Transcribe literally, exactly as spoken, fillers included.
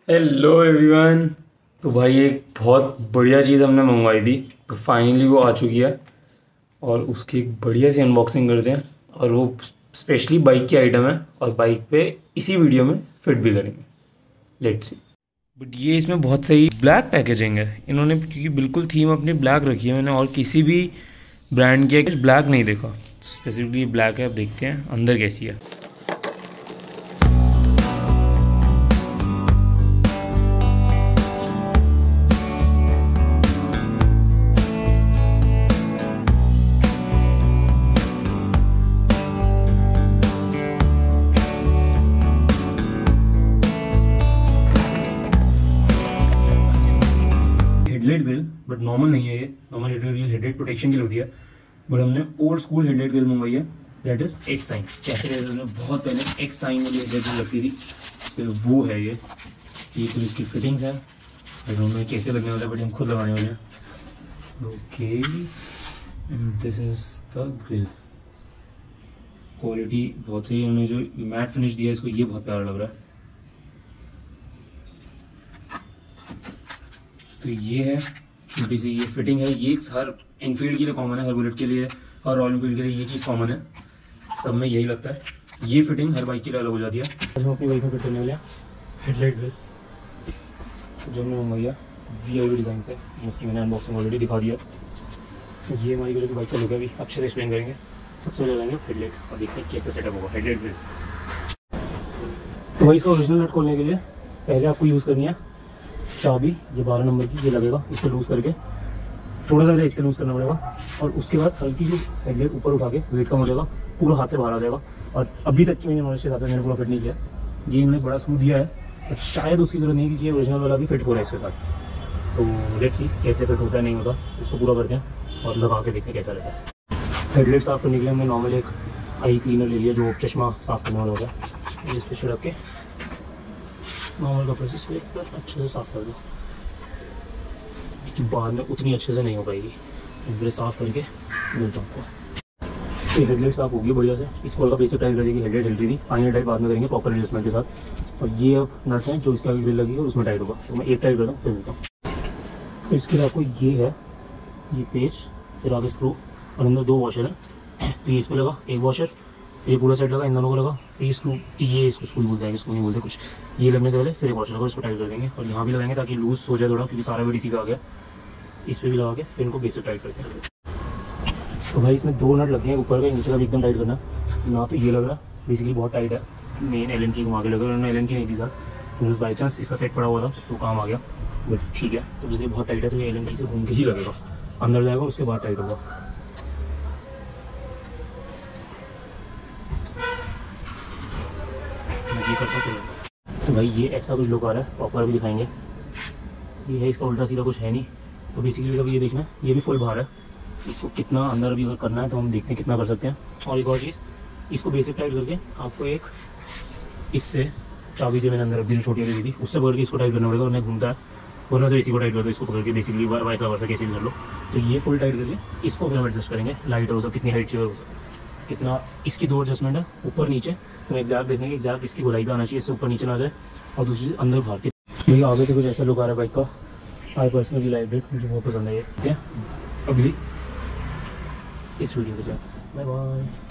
Hello everyone. तो भाई एक बहुत बढ़िया चीज़ हमने मंगवाई थी, तो फाइनली वो आ चुकी है और उसकी एक बढ़िया सी अनबॉक्सिंग करते हैं। और वो स्पेशली बाइक की आइटम है और बाइक पे इसी वीडियो में फिट भी करेंगे। Let's see. बट ये इसमें बहुत सही ब्लैक पैकेजिंग है इन्होंने, क्योंकि बिल्कुल थीम अपनी ब्लैक रखी है। मैंने और किसी भी ब्रांड की कुछ ब्लैक नहीं देखा, स्पेसिफिकली ब्लैक है। अब देखते हैं अंदर कैसी है। हेडलाइट ग्रिल, बट नॉर्मल नहीं है ये। Normal headlight grill headlight protection के लिए होती है, बट हमने ओल्ड स्कूल हेडलाइट ग्रिल मंगवाई है। That is X sign. कैसे रेजर में बहुत पहले एक्स साइन वाली हेडलाइट ग्रिल लगती थी, फिर वो है ये। ये कुछ इसकी फिटिंग्स है, आई डोंट नो कैसे लगने वाला है, बट हम खुद लगाने वाले हैं। Okay, and this is the grill. Quality बहुत सही है। उन्होंने जो मैट फिनिश दिया है इसको, ये बहुत प्यारा लग रहा है। तो ये है छोटी सी ये फिटिंग है। ये हर इनफील्ड के लिए कॉमन है, हर बुलेट के लिए और रॉयल इनफील्ड के लिए ये चीज़ कॉमन है। सब में यही लगता है। ये फिटिंग हर बाइक के लिए अलग हो जाती है। हम अपनी बाइक में फिट करने वाले हैं हेडलाइट ग्रिल, जो हमने मंगवाइया वी आई वी डिज़ाइन से। उसकी मैंने अनबॉक्सिंग ऑलरेडी दिखा दिया। ये हमारी जो बाइक का लुक है, अभी अच्छे से एक्सप्लेन करेंगे। सबसे पहले लगाएंगे हेडलाइट और देखते हैं कैसे सेटअप होगा हेडलाइट ग्रिल। तो भाई इसको ओरिजिनल नट खोलने के लिए पहले आपको यूज़ करनी है चाबी। ये बारह नंबर की ये लगेगा, इसको लूज़ करके थोड़ा सा इससे लूज़ करना पड़ेगा। और उसके बाद हल्की जो हेडलाइट ऊपर उठा के वेट कम हो जाएगा, पूरा हाथ से बाहर आ जाएगा। और अभी तक की मैंने नॉलेज के हिसाब से मैंने पूरा फिट नहीं किया। ये इन्होंने बड़ा स्क्रू दिया है, बट शायद उसकी जरूरत नहीं, क्योंकि ओरिजिनल वाला भी फिट हो रहा है इसके साथ। तो लेट्स सी कैसे फिट होता है नहीं होता, उसको पूरा करते हैं और लगा के देखते हैं कैसा रहता है। हेडलाइट साफ़ करने के लिए हमने नॉर्मल एक आई क्लीनर ले लिया, जो चश्मा साफ़ करने वाला होता है। इस पर छिड़क के नॉर्मल कपड़े से इसको अच्छे से साफ़ कर दो, कि बाद में उतनी अच्छे से नहीं हो पाएगी। फिर साफ़ करके मिलता हूँ आपको। ये हेडलाइट साफ़ होगी बढ़िया से। इसको हल्का बेसिक टाइट कर देगी, हेडलाइट हिल रही थी। फाइनल टाइट बाद में करेंगे प्रॉपर एडजस्टमेंट के साथ। और ये अब नट्स हैं जो इसके आगे ग्रिल लगी है उसमें टाइट होगा। तो मैं एक टाइट करता हूँ फिर मिलता हूँ। तो इसके लिए आपको ये है ये पेज, फिर आगे स्क्रू और अंदर दो वॉशर है। तो ये इस पर लगा एक वॉशर, फिर ये पूरा सेट लगा इन दोनों को लगा, फिर स्क्रू ये इसको स्क्रू बोलते हैं, इसको नहीं बोलते कुछ। ये लगने से पहले फिर एक वॉशर लगा, इसको टाइट कर देंगे। और यहाँ भी लगाएंगे ताकि लूज हो जाए थोड़ा, क्योंकि सारा वेट इसी का आ गया। इस पर भी लगा के फिर इनको बेसिक टाइट करते हैं। तो भाई इसमें दो नट लगते हैं, ऊपर का नीचे का भी एकदम टाइट करना ना। तो ये लग रहा बेसिकली बहुत टाइट है, मेन एल एन की घुमा के लगा। उन्होंने एल एन की नहीं थी सर, तो बाई चांस इसका सेट पड़ा हुआ था तो काम आ गया, बट ठीक है। तो जैसे बहुत टाइट है तो ये एल एन की से घूम के ही लगेगा, अंदर जाएगा उसके बाद टाइट होगा। मैं ये करता हूँ। तो भाई ये ऐसा कुछ लुक आ रहा है, प्रॉपर भी दिखाएंगे। ये है, इसका उल्टा सीधा कुछ है नहीं। तो बेसिकली अभी ये देखना है, ये भी फुल बाहर है। इसको कितना अंदर अभी अगर करना है तो हम देखते हैं कितना कर सकते हैं। और एक और चीज़, इसको बेसिक टाइट करके आपको एक इससे चाबी से मैंने अंदर रख दी जो छोटी वाली थी, उससे पकड़ के इसको टाइट करना पड़ेगा। और नहीं घूमता है, वरना से इसी को टाइट कर दो, इसको पकड़ के बेसिकली वैसा वैसा कैसे भी कर लो। तो ये फुल टाइट करके इसको फिर हम एडजस्ट करेंगे। लाइट हो सब कितनी हाइट चाहिए, कितना इसकी दो एडजस्टमेंट है ऊपर नीचे। तो एग्जैक्ट देखने के एग्जैक्ट इसकी गोलाई पे आना चाहिए, इससे ऊपर नीचे ना जाए। और दूसरी चीज़ अंदर बाहर के ये आगे से कुछ ऐसा लुक आ रहा है बाइक का। आई पर्सनली लाइक इट, मुझे बहुत पसंद है ये। अगली इस वीडियो के साथ बाय बाय।